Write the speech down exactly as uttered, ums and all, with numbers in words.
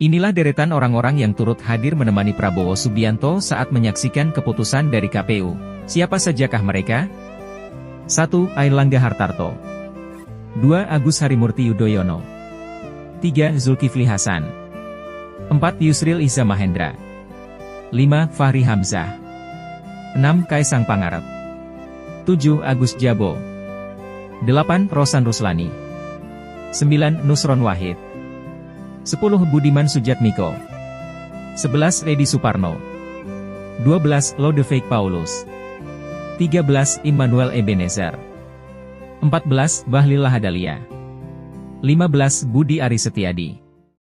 Inilah deretan orang-orang yang turut hadir menemani Prabowo Subianto saat menyaksikan keputusan dari K P U. Siapa sajakah mereka? satu. Airlangga Hartarto. dua. Agus Harimurti Yudhoyono. tiga. Zulkifli Hasan. empat. Yusril Iza Mahendra. lima. Fahri Hamzah. enam. Kaisang Pangarep. tujuh. Agus Jabo. delapan. Rosan Ruslani. sembilan. Nusron Wahid. sepuluh. Budiman Sujatmiko. sebelas. Edi Suparno. dua belas. Lodewijk Paulus. tiga belas. Immanuel Ebenezer. empat belas. Bahlil Lahadalia. lima belas. Budi Aris Setiadi.